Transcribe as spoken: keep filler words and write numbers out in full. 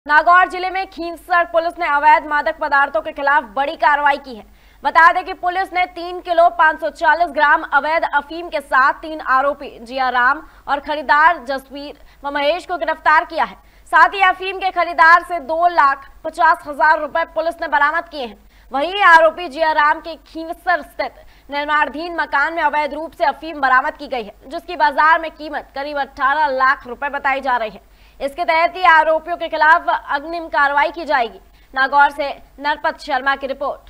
नागौर जिले में खींवसर पुलिस ने अवैध मादक पदार्थों के खिलाफ बड़ी कार्रवाई की है। बता दें कि पुलिस ने तीन किलो पाँच सौ चालीस ग्राम अवैध अफीम के साथ तीन आरोपी जियाराम और खरीदार जसवीर व महेश को गिरफ्तार किया है। साथ ही अफीम के खरीदार से दो लाख पचास हजार रुपए पुलिस ने बरामद किए हैं। वहीं आरोपी जियाराम के खींवसर स्थित निर्माणाधीन मकान में अवैध रूप से अफीम बरामद की गई है, जिसकी बाजार में कीमत करीब अठारह लाख रुपए बताई जा रही है। इसके तहत ही आरोपियों के खिलाफ अग्रिम कार्रवाई की जाएगी। नागौर से नरपत शर्मा की रिपोर्ट।